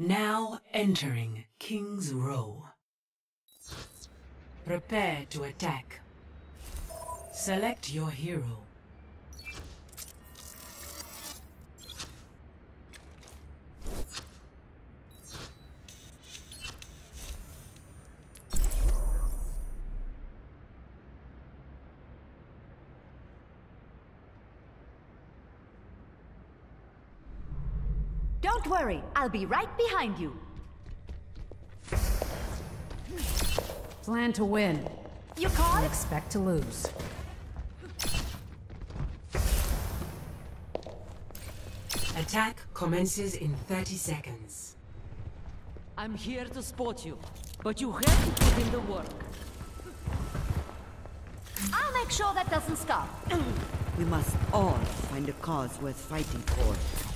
Now entering King's Row. Prepare to attack. Select your hero. Don't worry, I'll be right behind you. Plan to win. You call? Expect to lose. Attack commences in 30 seconds. I'm here to support you, but you have to put in the work. I'll make sure that doesn't stop. We must all find a cause worth fighting for.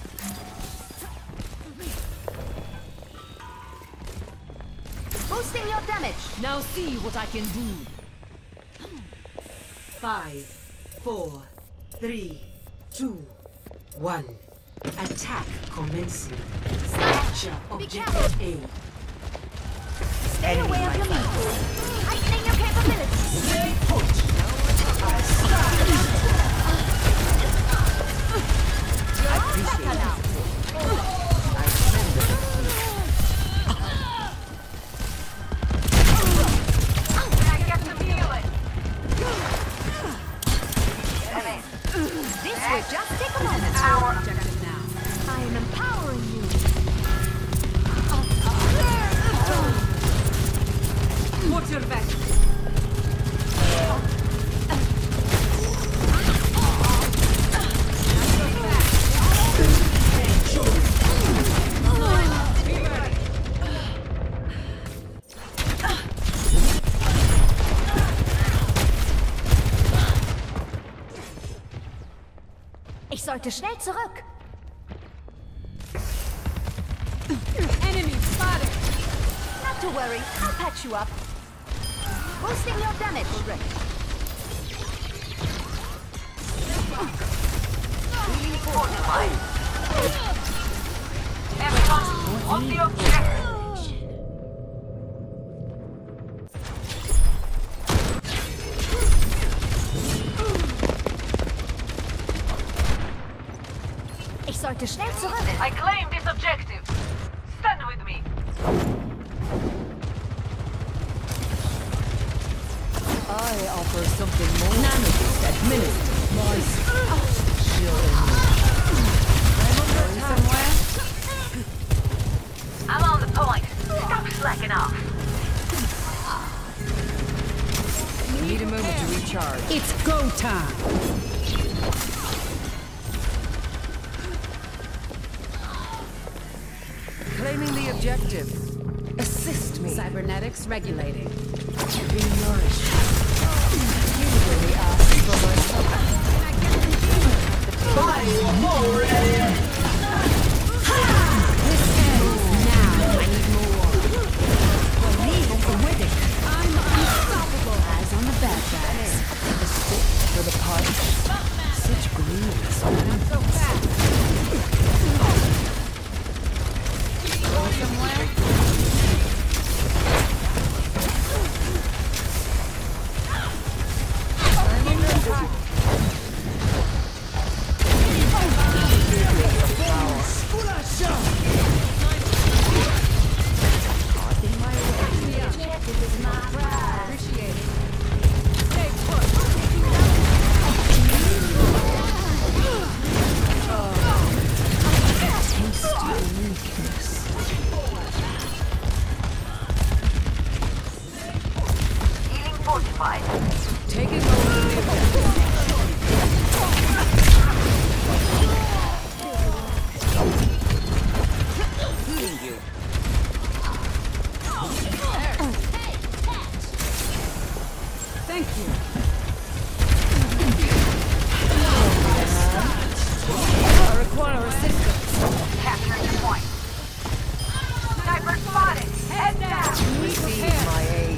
Boosting your damage. Now see what I can do. 5, 4, 3, 2, 1. Attack commencing. Capture objective A. Stay away of your meat. Heightening your capabilities. Stay put. I appreciate it. I send This will just take a moment. Our objective now. I am empowering you. What's your back? Ich sollte schnell zurück. Enemy spotted! Not to worry, I'll patch you up. Boosting your damage. Everyone, on the objective. Ich sollte schnell zurück. I claim this objective. Stand with me. I offer something more. Nanotech administered. Nice. I'm on the point. Stop slacking off. Need a moment to recharge. It's go time! Claiming the objective. Assist me. Cybernetics regulating. Be nourished. Usually ask for This ends now. I need more. For me, with it. I'm unstoppable. Eyes on the bad guys. the stick for the punch. Such greenness. So fast. Go somewhere? Healing fortified. Taking over the objective. Healing you. Thank you. I require assistance. Capture the point. Sniper spotted. Head down. Receive my aid.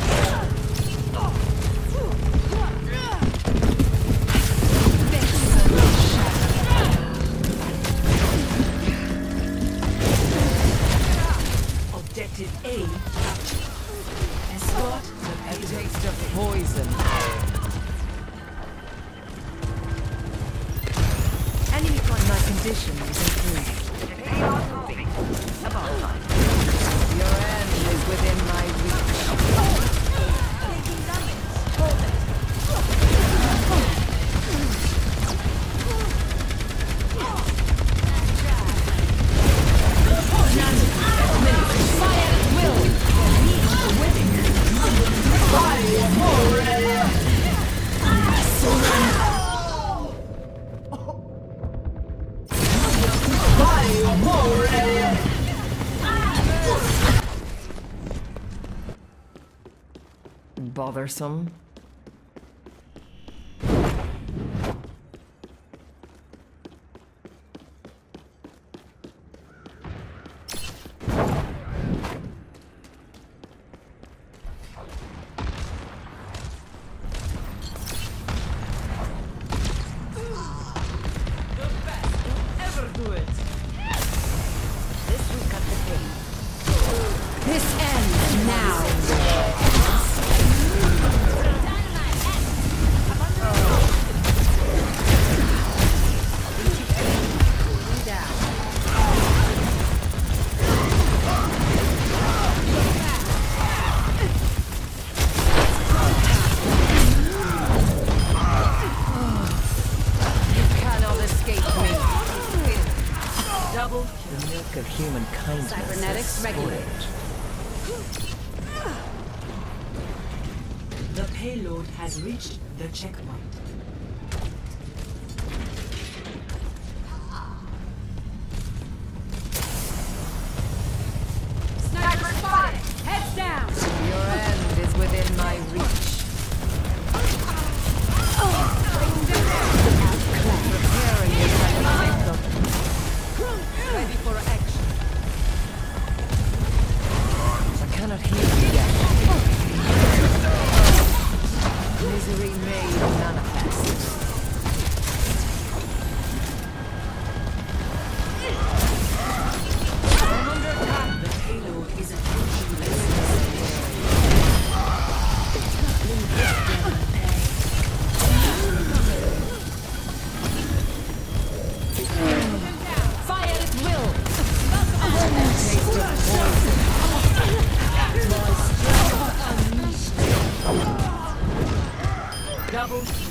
position is improved. About time. Your end is within my reach. Taking damage. Hold it. Fire at will! Bothersome. This ends now. Cannot escape me. Double the milk of human kindness. Cybernetics is regulated. spoiled. The payload has reached the checkpoint. Sniper spotted! Heads down. Your end is within my reach. Preparing yourself. Ready for action. I cannot hear you yet. Misery made manifest. I'm under attack. The payload is approaching the Fire at will. Taste of poison. double